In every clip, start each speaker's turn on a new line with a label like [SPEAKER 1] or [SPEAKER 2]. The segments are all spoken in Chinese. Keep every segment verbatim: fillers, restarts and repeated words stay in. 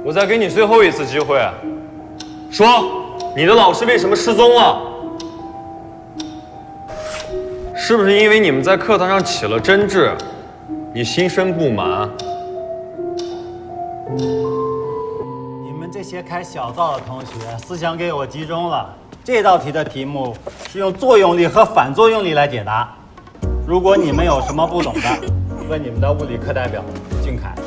[SPEAKER 1] 我再给你最后一次机会，说你的老师为什么失踪了？是不是因为你们在课堂上起了争执，你心生不满？
[SPEAKER 2] 你们这些开小灶的同学，思想给我集中了。这道题的题目是用作用力和反作用力来解答。如果你们有什么不懂的，问你们的物理课代表俊凯。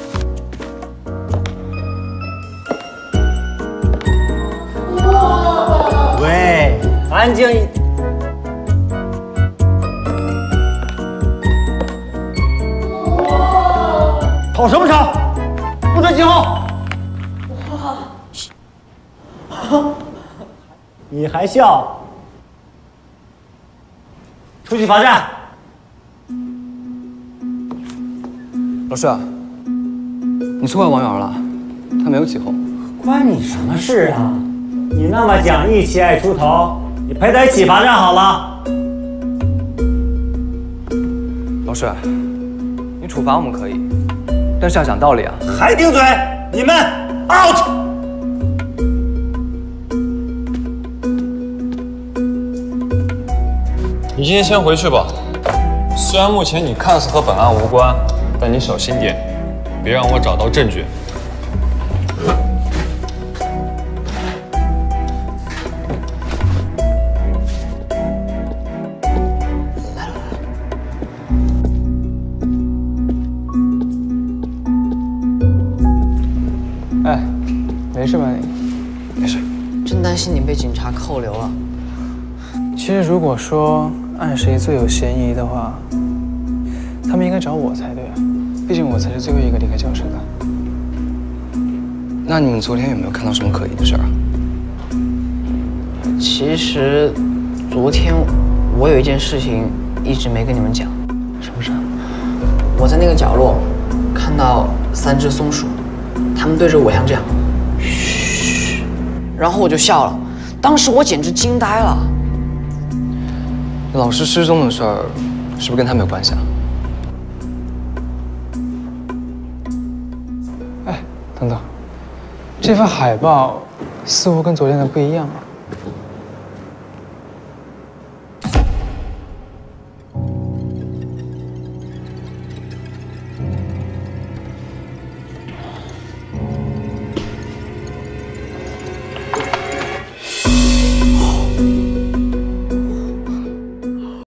[SPEAKER 2] 喂，安静一。吵什么吵？不准起哄！你还笑？出去罚站！
[SPEAKER 3] 老师，你错怪王源了，他没有起哄。
[SPEAKER 2] 关你什么事啊？ 你那么讲义气、爱出头，你陪他一起罚站好了。
[SPEAKER 3] 老师，你处罚我们可以，但是要讲道理啊！
[SPEAKER 2] 还顶嘴！你们 out。
[SPEAKER 1] 你今天先回去吧。虽然目前你看似和本案无关，但你小心点，别让我找到证据。
[SPEAKER 3] 哎，没事吧你？没事。
[SPEAKER 4] 真担心你被警察扣留了。
[SPEAKER 5] 其实如果说按谁最有嫌疑的话，他们应该找我才对啊，毕竟我才是最后一个离开教室的。
[SPEAKER 3] 那你们昨天有没有看到什么可疑的事儿啊？
[SPEAKER 4] 其实，昨天我有一件事情一直没跟你们讲。
[SPEAKER 5] 什么事？
[SPEAKER 4] 我在那个角落看到三只松鼠。 他们对着我像这样，嘘，然后我就笑了。当时我简直惊呆了。
[SPEAKER 3] 老师失踪的事儿，是不是跟他们有关系啊？
[SPEAKER 5] 哎，等等，这份海报似乎跟昨天的不一样啊。